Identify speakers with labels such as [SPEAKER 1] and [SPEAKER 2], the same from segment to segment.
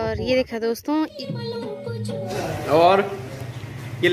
[SPEAKER 1] और ये देखा दोस्तों,
[SPEAKER 2] और ये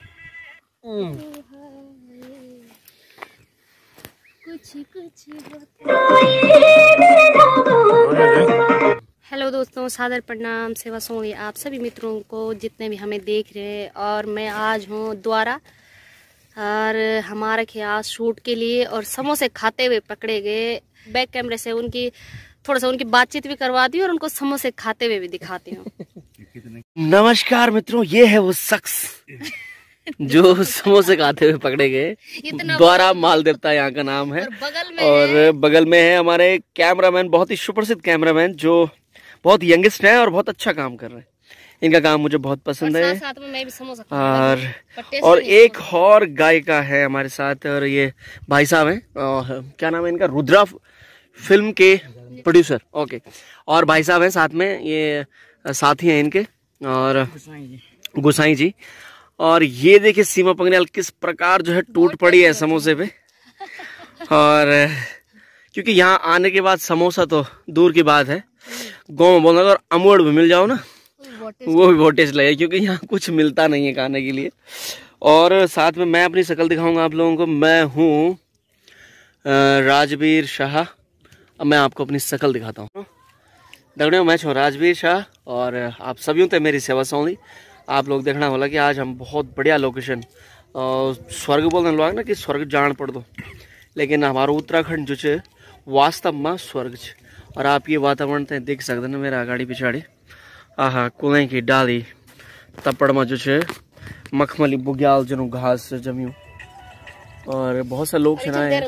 [SPEAKER 1] हेलो दोस्तों, सादर प्रणाम, सेवा सोनी आप सभी मित्रों को जितने भी हमें देख रहे हैं। और मैं आज हूँ द्वारा और हमारे आज शूट के लिए और समोसे खाते हुए पकड़े गए। बैक कैमरे से थोड़ा सा उनकी बातचीत भी करवा दी और उनको समोसे खाते हुए भी दिखाती हूँ।
[SPEAKER 2] नमस्कार मित्रों, ये है वो शख्स जो समोसे खाते हुए पकड़े गए। द्वारा माल देवता यहाँ का नाम है। और बगल में है हमारे कैमरामैन, बहुत ही सुप्रसिद्ध कैमरामैन जो बहुत यंगेस्ट है और बहुत अच्छा काम कर रहे हैं। इनका काम मुझे बहुत पसंद है।
[SPEAKER 1] साथ में मैं भी समोसा
[SPEAKER 2] और एक और गायिका है हमारे साथ, और ये भाई साहब हैं, क्या नाम है इनका, रुद्रा फिल्म के प्रोड्यूसर। ओके, और भाई साहब हैं साथ में, ये साथी हैं इनके, और गुसाई जी। और ये देखिए सीमा पंगनियाल किस प्रकार जो है टूट पड़ी है समोसे पे। और क्योंकि यहाँ आने के बाद समोसा तो दूर की बात है, गाँव में बोलना और अमूड़ भी मिल जाओ ना, वो भी बहुत टेस्ट लगे, क्योंकि यहाँ कुछ मिलता नहीं है खाने के लिए। और साथ में मैं अपनी शक्ल दिखाऊंगा आप लोगों को। मैं हूँ राजवीर शाह। अब मैं आपको अपनी शक्ल दिखाता हूँ। दगड़ियों, मैं छूँ राजवीर शाह और आप सभी ते मेरी सेवा सौंधी। आप लोग देखना होला कि आज हम बहुत बढ़िया लोकेशन, स्वर्ग बोलने लोग ना कि स्वर्ग जान पड़ दो, लेकिन हमारा उत्तराखंड जो है वास्तव में स्वर्ग है। और आप ये वातावरण ते देख सकते ना मेरा आगाड़ी पिछाड़ी। आहा, कुलें की डाली तपड़ में जो है मखमली बुग्याल जनु घास जम्यू, और बहुत से लोग चलाए।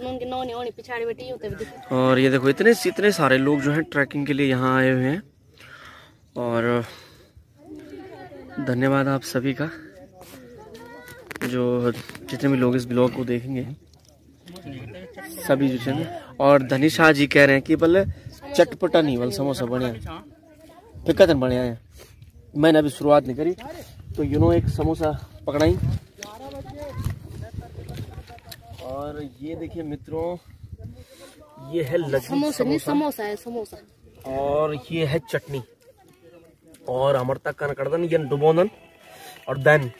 [SPEAKER 2] और ये देखो इतने सारे लोग जो हैं ट्रैकिंग के लिए यहाँ आए हुए हैं। और धन्यवाद आप सभी का, जो जितने भी लोग इस ब्लॉग को देखेंगे सभी जो है। और धनी शाह जी कह रहे हैं कि बोले चटपटा नहीं, बोले समोसा बढ़िया फिक्का बढ़िया है। मैंने अभी शुरुआत नहीं करी तो एक समोसा पकड़ाई। और ये देखिए मित्रों, ये है समोसा है समोसा, और ये है चटनी, और हमारे तक का कर ये डुबोनन, और देन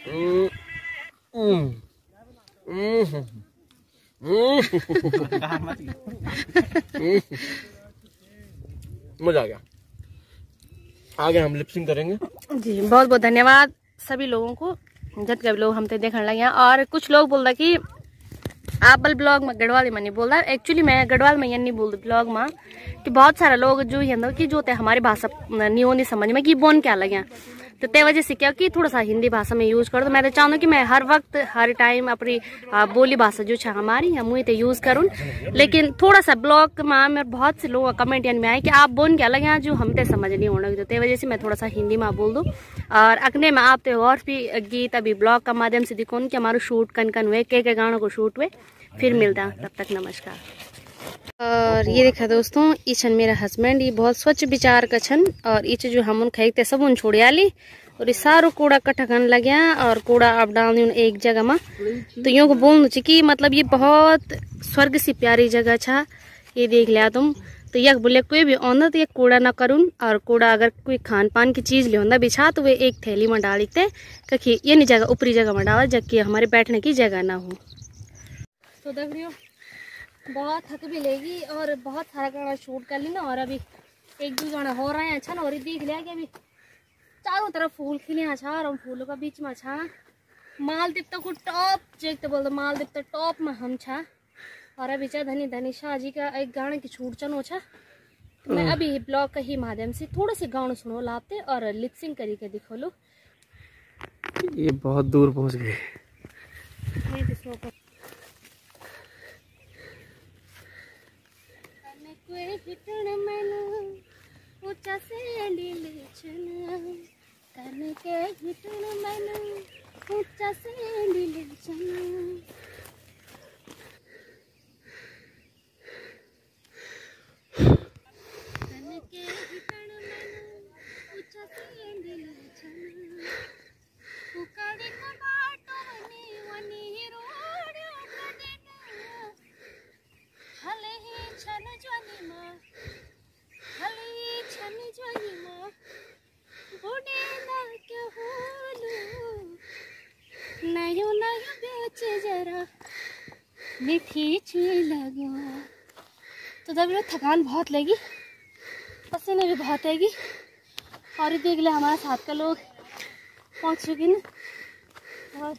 [SPEAKER 2] मजा आ गया। आगे हम लिपसिंग करेंगे
[SPEAKER 1] जी। बहुत बहुत धन्यवाद सभी लोगों को जितने भी लोग हमसे देखने लगे हैं। और कुछ लोग बोल रहे कि आप बल ब्लॉग में गढ़वाली में नहीं बोल रहा। एक्चुअली मैं गढ़वाल में ये नहीं बोलती ब्लॉग में, कि बहुत सारे लोग जो ये कि जो हमारी भाषा नहीं होनी समझ में कि बोन क्या लगे, तो ते वजह से क्या कि थोड़ा सा हिंदी भाषा में यूज कर दो। मैं तो चाहूँ कि मैं हर वक्त हर टाइम अपनी बोली भाषा जो है हमारी हम वही तो यूज करूँ। लेकिन थोड़ा सा ब्लॉग में मेरे बहुत से लोग कमेंट में आए कि आप बोन क्या लगे जो हमते समझ नहीं होना, तो ते वजह से मैं थोड़ा सा हिंदी में बोल दूँ। और अगने में आप तो और भी गीत अभी ब्लॉग का माध्यम से दिखो कि हमारा शूट कन हुए, के गानों को शूट हुए। फिर मिलता है, तब तक नमस्कार। और ये देखा दोस्तों, ई छन मेरा हस्बैंड, ये बहुत स्वच्छ विचार का छन। और इच जो हम उन खाते सब उन छोड़ आली, और ये सारो कूड़ा कट्ठा करने लगे और कूड़ा आप डालने एक जगह में। तो यूँ को बोलना चाहिए कि मतलब ये बहुत स्वर्ग सी प्यारी जगह छा, ये देख लिया तुम। तो यक बोले कोई भी आंदा तो ये कूड़ा ना करूँ, और कूड़ा अगर कोई खान पान की चीज़ ले बिछा तो वे एक थैली में डालते कखी ये नहीं जगह ऊपरी जगह में डाला, जबकि हमारे बैठने की जगह ना हो। तो देख रही हो बहुत थक भी लेगी और बहुत सारा गाना शूट कर ली ना। और अभी एक दो गाना हो रहे हैं अच्छा ना। और देख लिया कि अभी चारों तरफ फूल खिले अच्छा, और फूलों का बीच में अच्छा मालदीप तक को टॉप देखते बोलते मालदीप तो टॉप में हम छा। और अभी चाह धनी शाह जी का एक गाने की छूट चनो छा। तो मैं अभी ब्लॉग का ही माध्यम से थोड़े से गाने सुनो लाते और लिपसिंग करी के दिखो लो।
[SPEAKER 2] ये बहुत दूर पहुंच गए।
[SPEAKER 1] खींची लगी तो तब लोग थकान बहुत लगी, पसीने भी बहुत आएगी। और ये देख ले हमारे साथ का लोग पहुंच चुके ना। और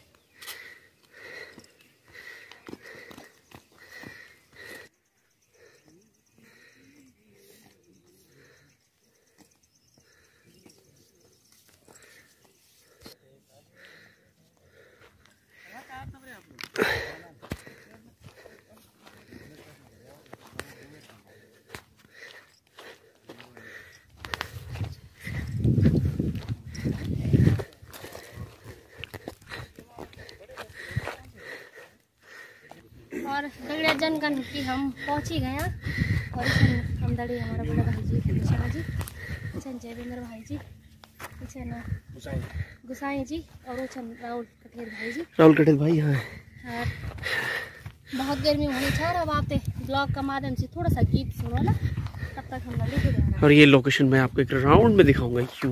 [SPEAKER 1] दगड़िया जनगण की हम पहुंच ही गए हैं। और हम दड़ी हमारा बड़ा भाई जी शर्मा जी, जयवेंद्र भाई जी, पीछे ना गुसाई जी, और राहुल कठेर भाई जी।
[SPEAKER 2] राहुल कठेर भाई यहाँ है।
[SPEAKER 1] बहुत गर्मी होनी चाहिए। अब आप ब्लॉग के माध्यम से थोड़ा सा गीत सुनो ना, तब तक हम लगे थे।
[SPEAKER 2] और ये लोकेशन मैं आपको एक राउंड में दिखाऊंगा क्यों।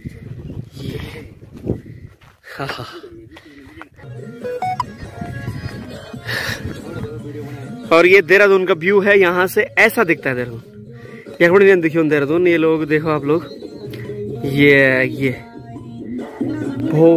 [SPEAKER 2] और ये देहरादून का व्यू है, यहाँ से ऐसा दिखता है देहरादून। एक बड़ी दिन देखियो देहरादून, ये लोग देखो आप लोग, ये वो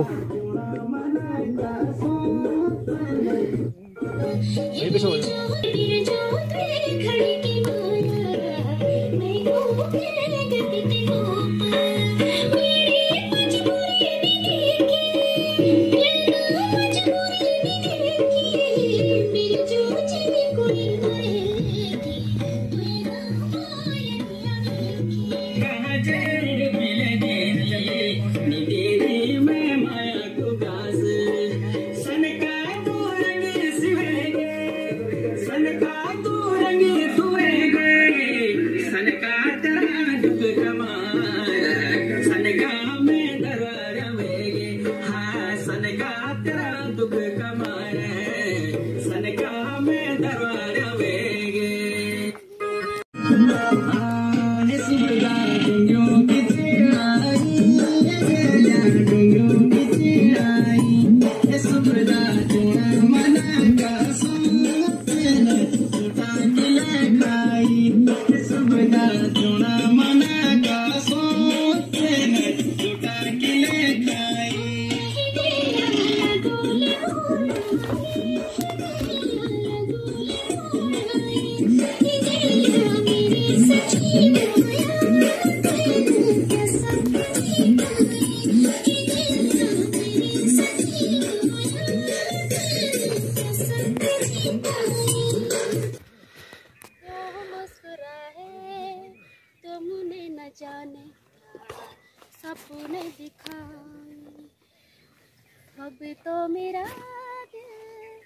[SPEAKER 1] जाने सपने दिखाए, अब तो मेरा दिल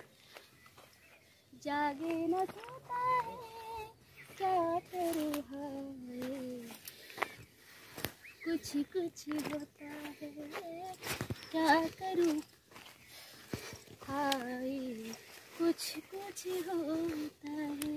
[SPEAKER 1] जागे न सोता है, क्या करूँ हाय, कुछ कुछ होता है, क्या करूँ हाय, कुछ कुछ होता है।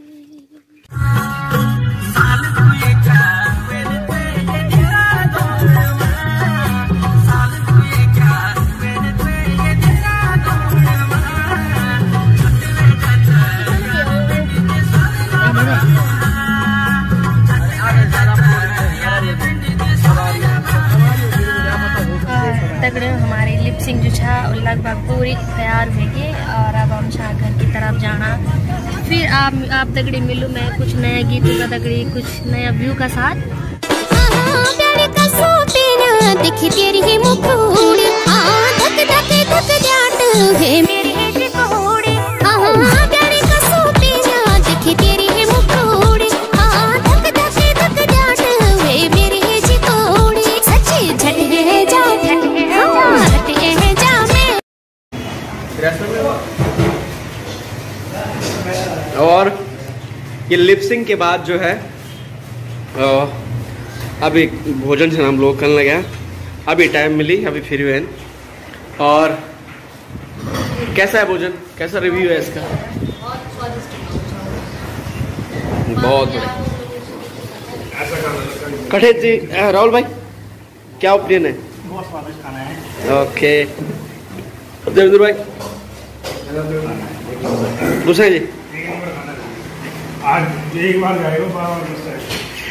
[SPEAKER 1] तगड़े हमारी लिपसिंग जो छा लगभग पूरी तैयार होगी और अब हम छा घर की तरफ जाना। फिर आप दगड़ी मिलूँ मैं कुछ नया गीतों का दगड़ी कुछ नया व्यू का साथ।
[SPEAKER 2] और ये लिपसिंग के बाद जो है अभी भोजन से हम लोग करने लगे, अभी टाइम मिली, अभी फ्री हुए। और कैसा है भोजन, कैसा रिव्यू है इसका? बहुत बढ़िया। कठेर जी, राहुल भाई क्या ओपिनियन है?
[SPEAKER 3] बहुत स्वादिष्ट खाना है।
[SPEAKER 2] ओके देवेंद्र भाई, दूसरे जी
[SPEAKER 3] एक नंबर खाना है। आज एक बार जाएगा, बार बार